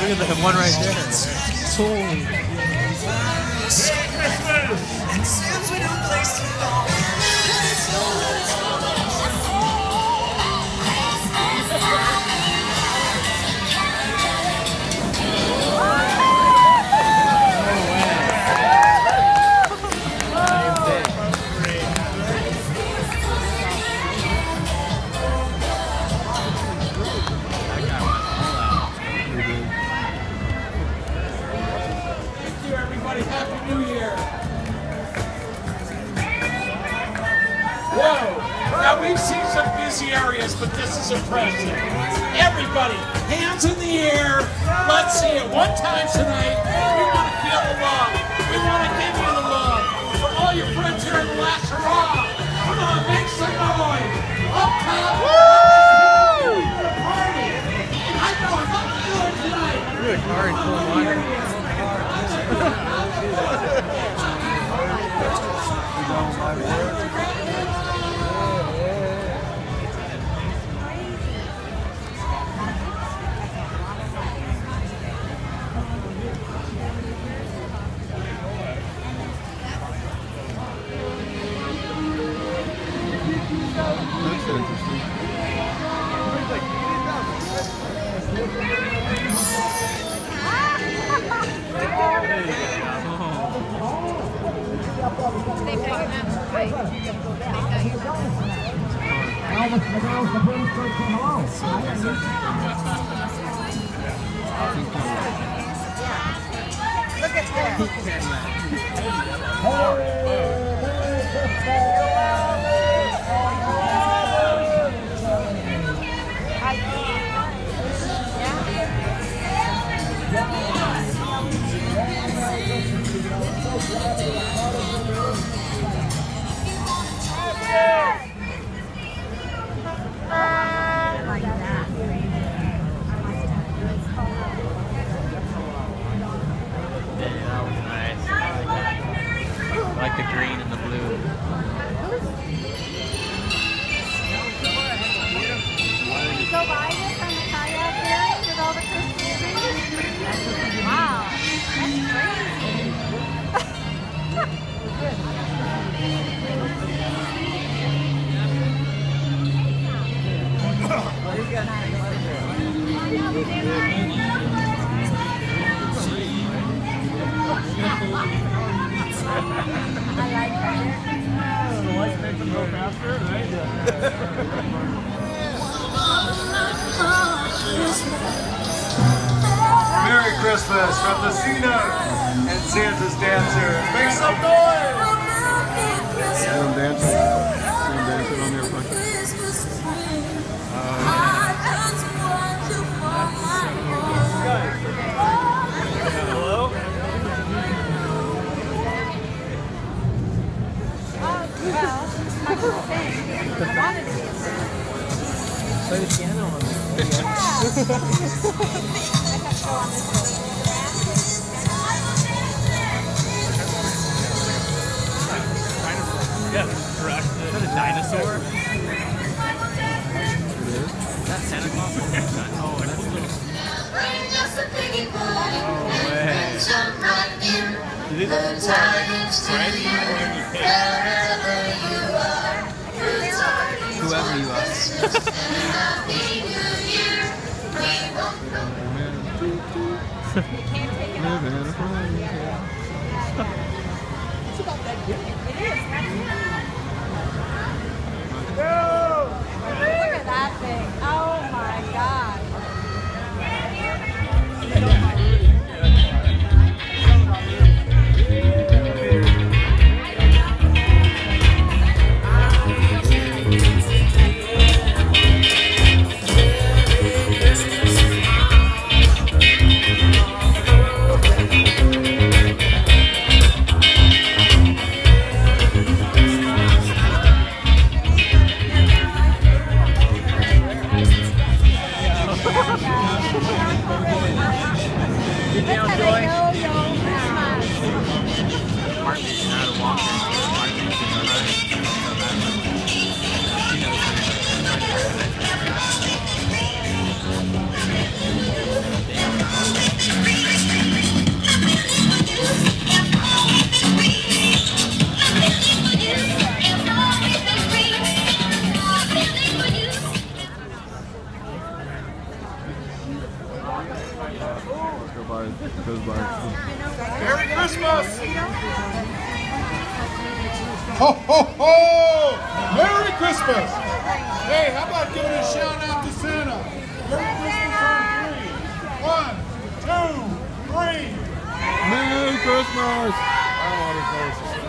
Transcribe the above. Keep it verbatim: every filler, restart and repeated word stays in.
Look at that one right there. Holy. Now we've seen some busy areas, but this is impressive. Everybody, hands in the air. Let's see it one time tonight. We want to feel the love. We want to give you the love. For all your friends here in the last hurrah. Come on, make some noise. Up top. Woo! Party. I know it's not good tonight. You're a car in full water. That's interesting. They pay you that way. They pay you Look at I like the green and the blue. Did you go by this on the kayak there with all the Christmas trees? Wow, that's crazy. I like that. The lights make them go faster, right? Merry Christmas from the Cena and Santa's Dancer. Make some noise! See them dancing? See them dancing on their fucking... Hello? Well, I was saying, I wanted to be Play the piano on there. I have to go on this one. Yeah, correct. Is that a dinosaur? It is? Is that Santa Claus? Oh, that's a little... Oh, way. Did it? Whoever you are. You can't take it off. It's about that good. It is. Look at that thing. Oh my God. Christmas! Ho, ho, ho! Merry Christmas! Hey, how about giving a shout out to Santa? Merry Christmas on three. One, two, three. Merry Christmas! I don't want to